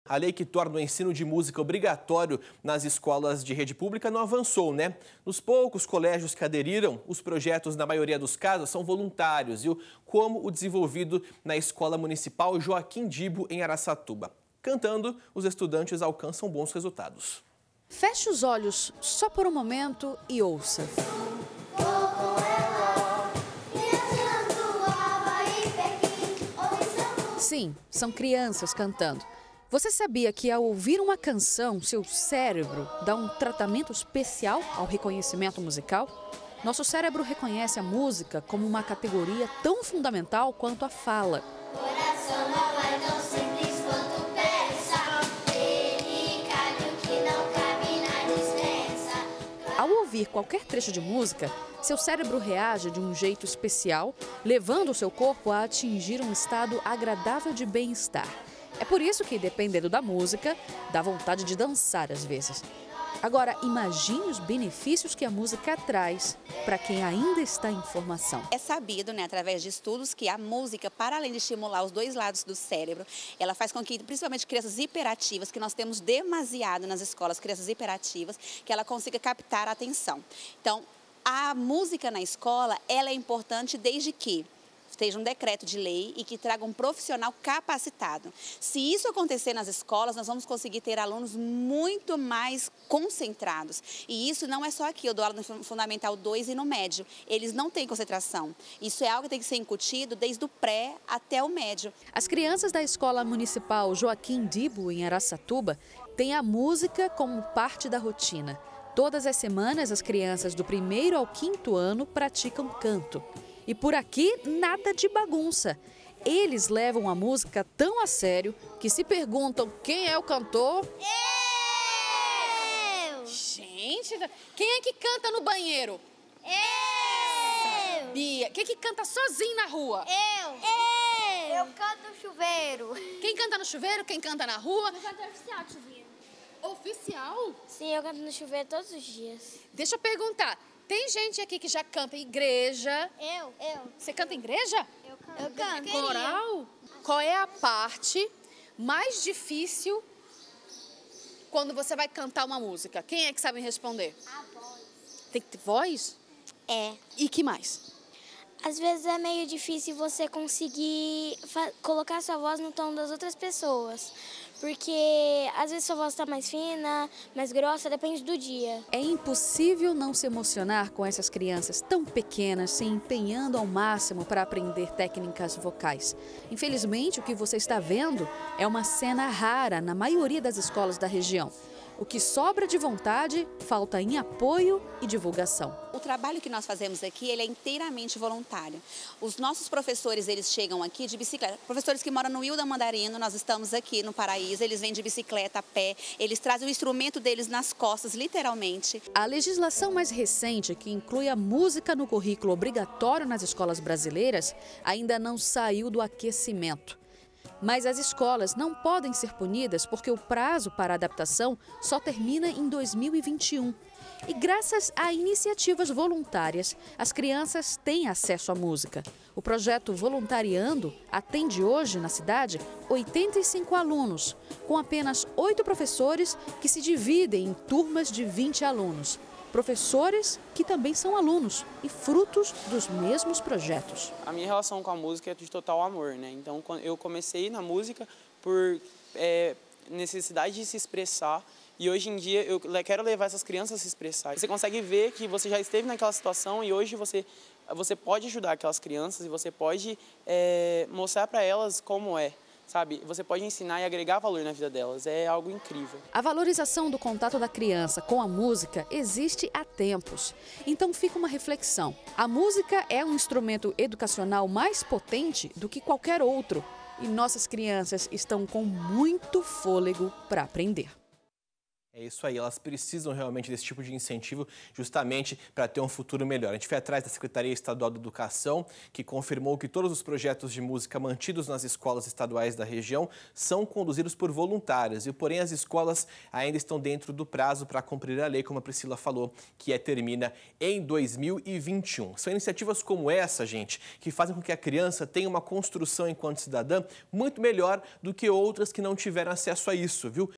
A lei que torna o ensino de música obrigatório nas escolas de rede pública não avançou, né? Nos poucos colégios que aderiram, os projetos, na maioria dos casos, são voluntários, viu? Como o desenvolvido na Escola Municipal Joaquim Dibo, em Araçatuba. Cantando, os estudantes alcançam bons resultados. Feche os olhos só por um momento e ouça. Sim, são crianças cantando. Você sabia que ao ouvir uma canção, seu cérebro dá um tratamento especial ao reconhecimento musical? Nosso cérebro reconhece a música como uma categoria tão fundamental quanto a fala. Coração não é tão simples quanto pensa, ele cabe o que não cabe na dispensa. Ao ouvir qualquer trecho de música, seu cérebro reage de um jeito especial, levando o seu corpo a atingir um estado agradável de bem-estar. É por isso que, dependendo da música, dá vontade de dançar às vezes. Agora, imagine os benefícios que a música traz para quem ainda está em formação. É sabido, através de estudos, que a música, para além de estimular os dois lados do cérebro, ela faz com que, principalmente crianças hiperativas, que nós temos demasiado nas escolas, crianças hiperativas, que ela consiga captar a atenção. Então, a música na escola, ela é importante desde que esteja um decreto de lei e que traga um profissional capacitado. Se isso acontecer nas escolas, nós vamos conseguir ter alunos muito mais concentrados. E isso não é só aqui, eu dou aula no Fundamental 2 e no médio. Eles não têm concentração. Isso é algo que tem que ser incutido desde o pré até o médio. As crianças da Escola Municipal Joaquim Dibo, em Araçatuba, têm a música como parte da rotina. Todas as semanas, as crianças do 1º ao 5º ano praticam canto. E por aqui, nada de bagunça. Eles levam a música tão a sério que se perguntam quem é o cantor. Eu! Gente, quem é que canta no banheiro? Eu! Sabia. Quem é que canta sozinho na rua? Eu canto no chuveiro. Quem canta no chuveiro? Quem canta na rua? Eu canto oficial de chuveiro. Oficial? Sim, eu canto no chuveiro todos os dias. Deixa eu perguntar. Tem gente aqui que já canta em igreja. Eu. Você canta em igreja? Eu canto. Coral? Qual é a parte mais difícil quando você vai cantar uma música? Quem é que sabe responder? A voz. Tem que ter voz? É. E que mais? Às vezes é meio difícil você conseguir colocar sua voz no tom das outras pessoas. Porque às vezes sua voz está mais fina, mais grossa, depende do dia. É impossível não se emocionar com essas crianças tão pequenas, se empenhando ao máximo para aprender técnicas vocais. Infelizmente, o que você está vendo é uma cena rara na maioria das escolas da região. O que sobra de vontade, falta em apoio e divulgação. O trabalho que nós fazemos aqui, ele é inteiramente voluntário. Os nossos professores, eles chegam aqui de bicicleta. Professores que moram no Ilda Mandarino, nós estamos aqui no Paraíso, eles vêm de bicicleta, a pé, eles trazem o instrumento deles nas costas, literalmente. A legislação mais recente, que inclui a música no currículo obrigatório nas escolas brasileiras, ainda não saiu do aquecimento. Mas as escolas não podem ser punidas porque o prazo para a adaptação só termina em 2021. E graças a iniciativas voluntárias, as crianças têm acesso à música. O projeto Voluntariando atende hoje na cidade 85 alunos, com apenas 8 professores que se dividem em turmas de 20 alunos. Professores que também são alunos e frutos dos mesmos projetos. A minha relação com a música é de total amor, Então, eu comecei na música por necessidade de se expressar e hoje em dia eu quero levar essas crianças a se expressar. Você consegue ver que você já esteve naquela situação e hoje você pode ajudar aquelas crianças e você pode mostrar para elas como é. Você pode ensinar e agregar valor na vida delas, é algo incrível. A valorização do contato da criança com a música existe há tempos. Então fica uma reflexão. A música é um instrumento educacional mais potente do que qualquer outro. E nossas crianças estão com muito fôlego para aprender. É isso aí, elas precisam realmente desse tipo de incentivo justamente para ter um futuro melhor. A gente foi atrás da Secretaria Estadual da Educação, que confirmou que todos os projetos de música mantidos nas escolas estaduais da região são conduzidos por voluntários. Porém, as escolas ainda estão dentro do prazo para cumprir a lei, como a Priscila falou, que termina em 2021. São iniciativas como essa, gente, que fazem com que a criança tenha uma construção enquanto cidadã muito melhor do que outras que não tiveram acesso a isso, viu?